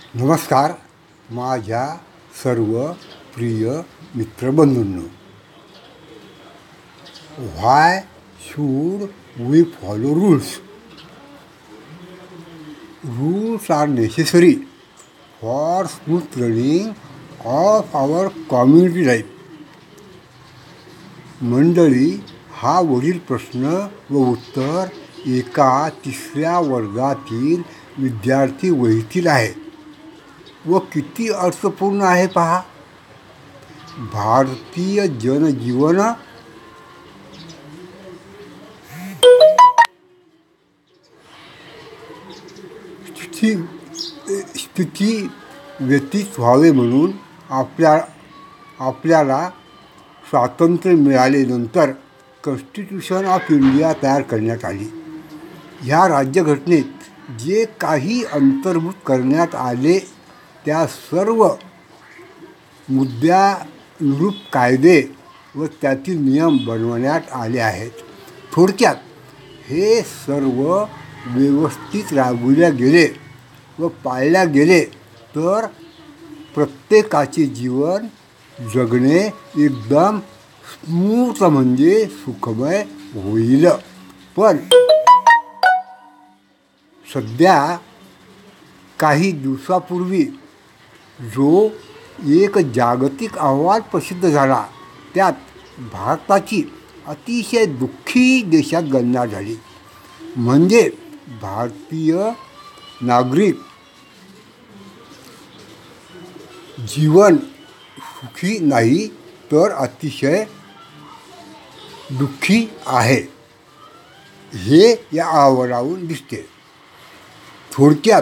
नमस्कार माझ्या सर्व प्रिय मित्रबंधूंनो. Why should we follow rules? Rules are necessary for smooth running of our community life. मंडळी, हा वरील प्रश्न व उत्तर एका 3ऱ्या वर्गातील विद्यार्थी वहीतील आहे व किती अर्थपूर्ण आहे पहा. भारतीय जनजीवन स्थिती व्यतीत व्हावे म्हणून आपल्याला स्वातंत्र्य मिळाल्यानंतर कॉन्स्टिट्यूशन ऑफ इंडिया तयार करण्यात आली. ह्या राज्यघटनेत जे काही अंतर्भूत करण्यात आले त्या सर्व मुद्द्यानुरूप कायदे व त्यातील नियम बनवण्यात आले आहेत. थोडक्यात हे सर्व व्यवस्थित राबविल्या गेले व पाळल्या गेले तर प्रत्येकाचे जीवन जगणे एकदम स्मूथ म्हणजे सुखमय होईल. पण सध्या काही दिवसापूर्वी जो एक जागतिक अहवाल प्रसिद्ध झाला त्यात भारताची अतिशय दुःखी देशात गणना झाली. म्हणजे भारतीय नागरिक जीवन सुखी नाही तर अतिशय दुःखी आहे हे या अहवालावरून दिसते. थोडक्यात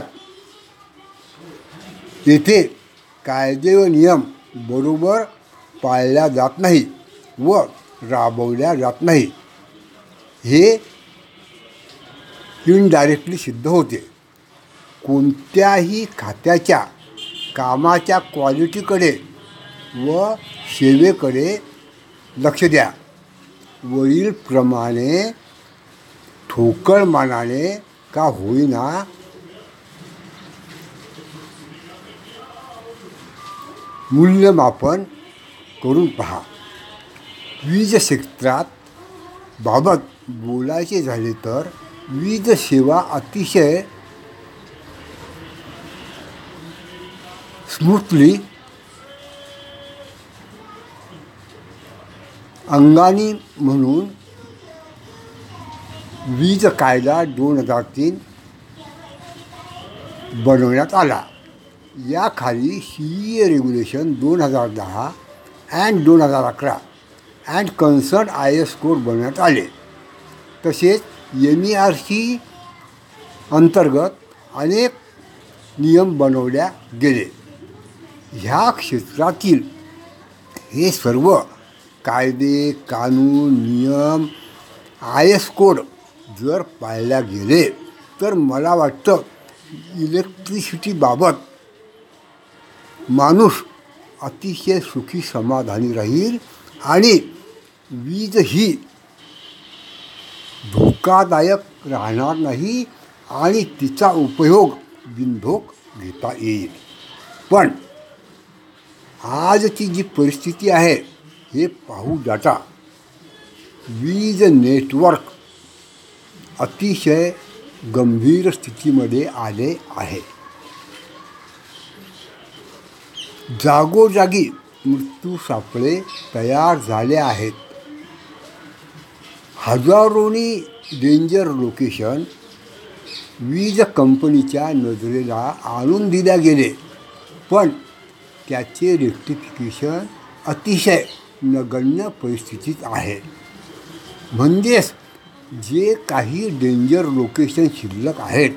येथे कायदे व नियम बरोबर पाळल्या जात नाही व राबवल्या जात नाही हे इनडायरेक्टली सिद्ध होते. कोणत्याही खात्याच्या कामाच्या क्वालिटीकडे व सेवेकडे लक्ष द्या. वरीलप्रमाणे ठोकळ मानाने का होईना मूल्यमापन करून पहा. वीज क्षेत्रात बाबत बोलायचे झाले तर वीज सेवा अतिशय स्मूथली अंगानी म्हणून वीज कायदा 2003 बनवण्यात आला. याखाली CEA regulation 2010 and 2011 and concern IS code बनवण्यात आले. तसेच MERC अंतर्गत अनेक नियम बनवल्या गेले. ह्या क्षेत्रातील हे सर्व कायदे कानून नियम IS कोड जर पाळल्या गेले तर मला वाटतं इलेक्ट्रिसिटीबाबत माणूस अतिशय सुखी समाधानी राहील आणि वीज ही धोकादायक राहणार नाही आणि तिचा उपयोग बिनधोक घेता येईल. पण आजची जी परिस्थिती आहे हे पाहू जाता वीज नेटवर्क अतिशय गंभीर स्थितीमध्ये आले आहे. जागोजागी मृत्यू सापळे तयार झाले आहेत. हजारोनी डेंजर लोकेशन वीज कंपनीच्या नजरेला आणून दिल्या गेले पण त्याचे रेक्टिफिकेशन अतिशय नगण्य परिस्थितीत आहे. म्हणजेच जे काही डेंजर लोकेशन शिल्लक आहेत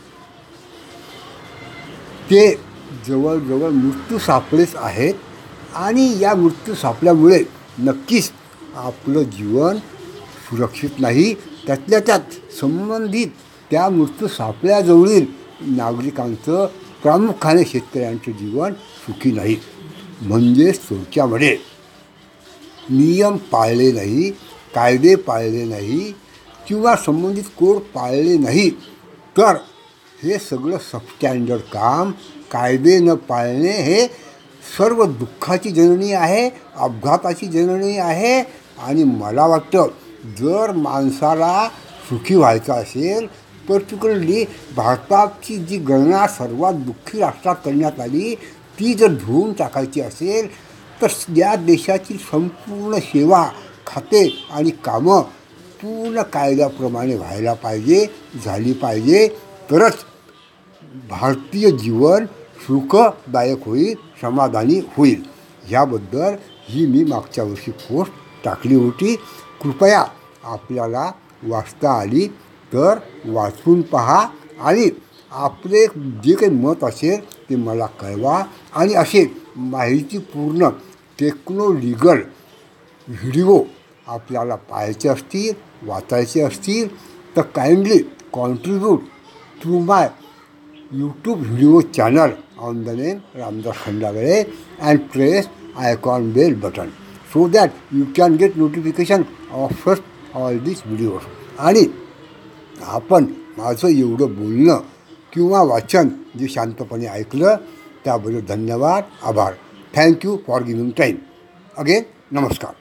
ते जवळजवळ मृत्यू सापळेच आहेत आणि या मृत्यू सापळ्यामुळे नक्कीच आपलं जीवन सुरक्षित नाही. त्यातल्या त्यात संबंधित त्या मृत्यू सापळ्याजवळील नागरिकांचं प्रामुख्याने शेतकऱ्यांचं जीवन सुखी नाही. म्हणजेच थोडक्यामध्ये नियम पाळले नाही, कायदे पाळले नाही किंवा संबंधित कोड पाळले नाही तर हे सगळं सबस्टँडर्ड काम, कायदे न पाळणे हे सर्व दुःखाची जननी आहे, अपघाताची जननी आहे. आणि मला वाटतं जर माणसाला सुखी व्हायचं असेल, पर्टिक्युलरली भारताची जी गणना सर्वात दुःखी राष्ट्रात करण्यात आली ती जर धुवून टाकायची असेल तर या देशाची संपूर्ण सेवा, खाते आणि कामं पूर्ण कायद्याप्रमाणे व्हायला पाहिजे, झाली पाहिजे. तरच भारतीय जीवन सुखदायक होईल, समाधानी होईल. ह्याबद्दल ही मी मागच्या वर्षी पोस्ट टाकली होती. कृपया आपल्याला वाचता आली तर वाचून पहा आणि आपले जे काही मत असेल ते मला कळवा. आणि असे माहितीपूर्ण टेक्नोलिगल व्हिडिओ आपल्याला पाहायचे असतील, वाचायचे असतील तर kindly contribute to my YouTube video channel on the name Ramdas Khandagare and press icon bell button so that you can get notification of first all these videos. आणि आपण माझं एवढं बोलणं किंवा वाचन जे शांतपणे ऐकलं त्याबद्दल धन्यवाद, आभार. Thank you for giving time. Again नमस्कार.